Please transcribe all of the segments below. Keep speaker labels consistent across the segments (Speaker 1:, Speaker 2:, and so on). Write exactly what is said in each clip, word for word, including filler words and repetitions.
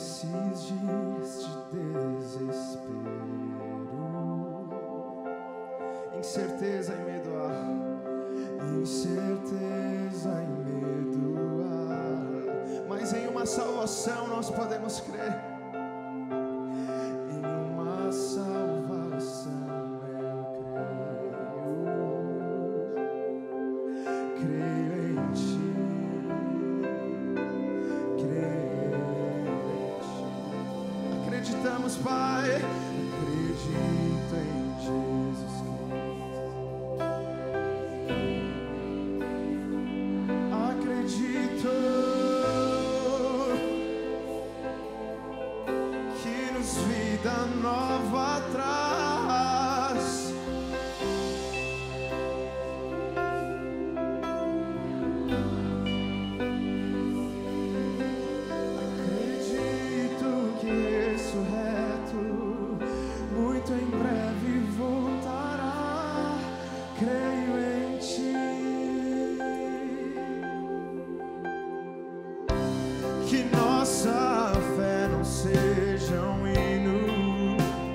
Speaker 1: nesses dias de desespero, incerteza e medo há, incerteza e medo há, mas em uma salvação nós podemos crer. Em uma salvação eu creio, creio em ti, creio em ti. Acreditamos, Pai, acredito em Jesus Cristo. Acredito que nos vida nova traz. Acredito que ressurreto muito em breve voltará. Creio em ti, que nossa fé não seja um hino,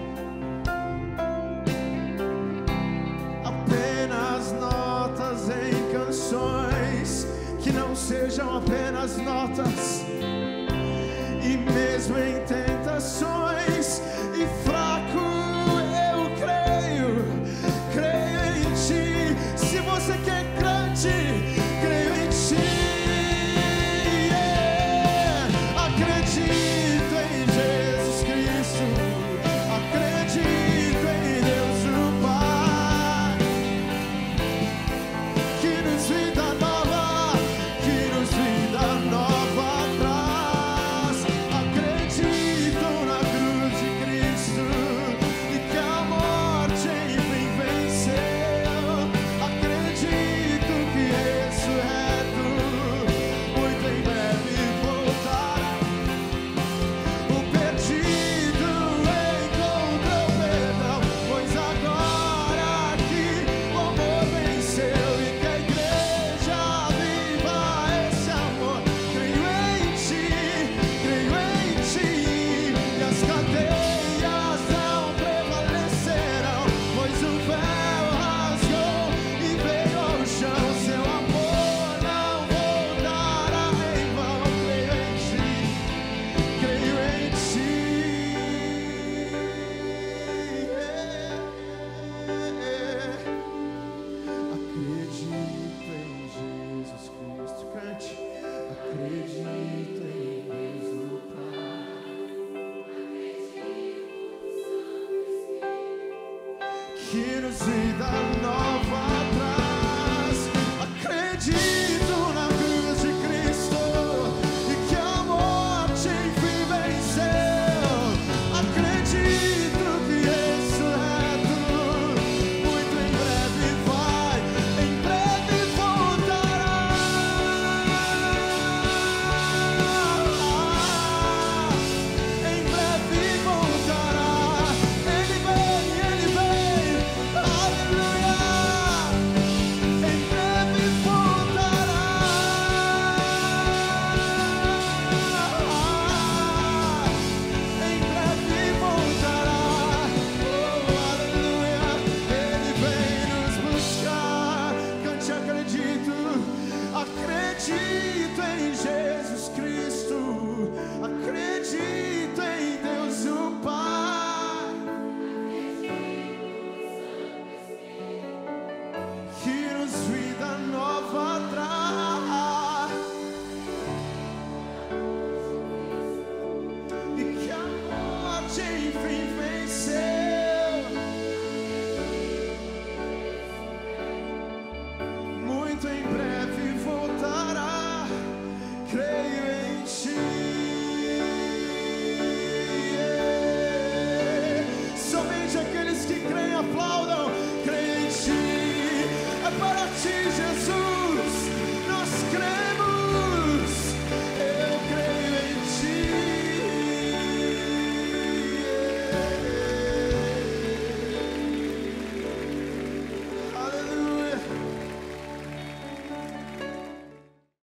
Speaker 1: apenas notas em canções, que não sejam apenas notas, e mesmo em tentações